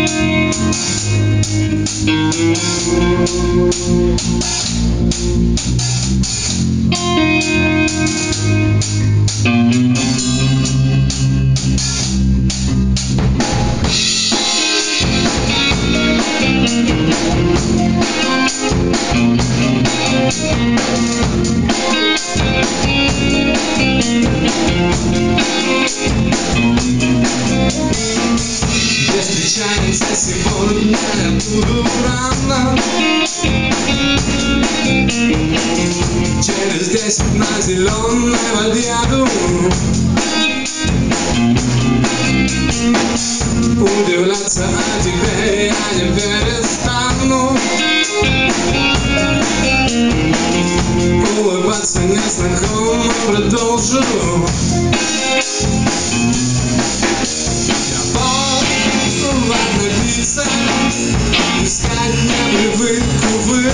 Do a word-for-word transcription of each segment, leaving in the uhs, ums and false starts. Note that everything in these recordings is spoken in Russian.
Встречаемся сегодня, я буду рано. Через десять на зеленой подъеду. Удивляться о тебе я не перестану. Улыбаться незнакомо продолжу. Искать не привык, увы.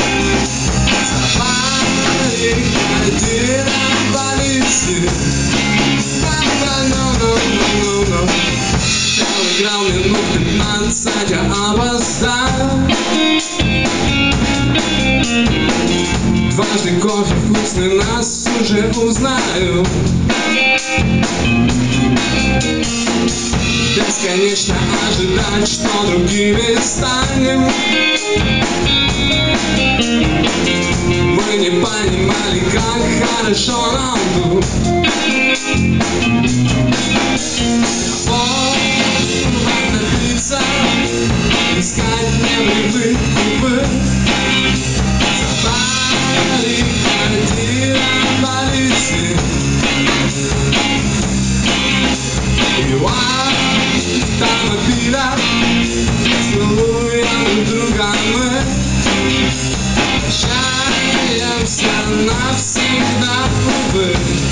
Баррикадировались. Но-но-но-но-но-но. Играл минут пятнадцать, я опоздал. Дважды кофе вкусный, нас уже узнают. Бесконечно ожидать, что другими станем. Мы не понимали, как хорошо нам тут. Повод напиться, искать не привык, увы. Забаррикадировались. Автомобиля, целуем друг друга мы. Прощаемся навсегда, увы.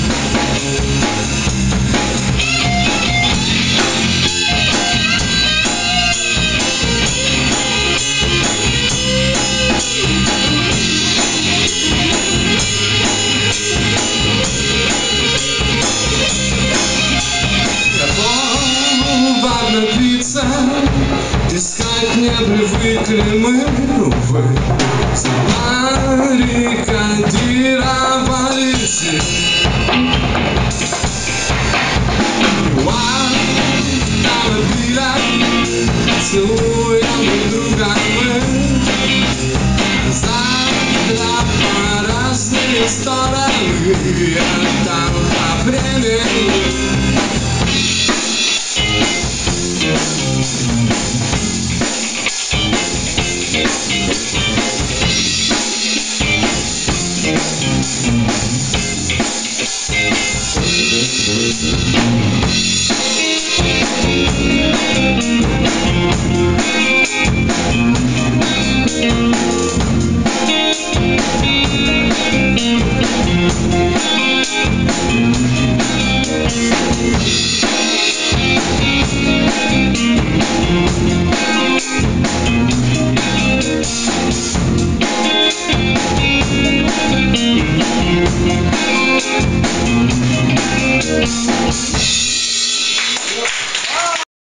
Напиться, искать не привыкли мы, увы. Забаррикадировались. Автомобиля, целуем друг друга мы. Завтра по разные стороны, а там по времени. Thank you.